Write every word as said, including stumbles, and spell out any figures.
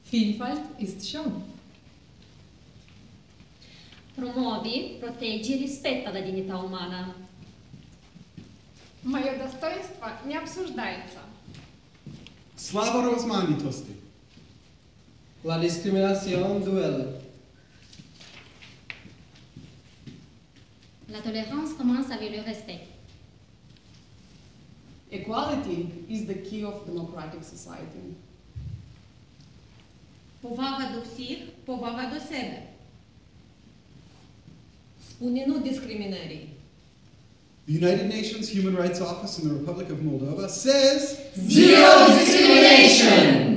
Vielfalt ist schön. Promuovi, proteggi e rispetta la dignità umana. Мое достоинство не обсуждается. Slava rozmanitosti. La discriminación duele. La tolérance commence avec le respect. Equality is the key of democratic society. Повага до всіх, повага до себе. Spune nu discriminării. The United Nations Human Rights Office in the Republic of Moldova says zero discrimination!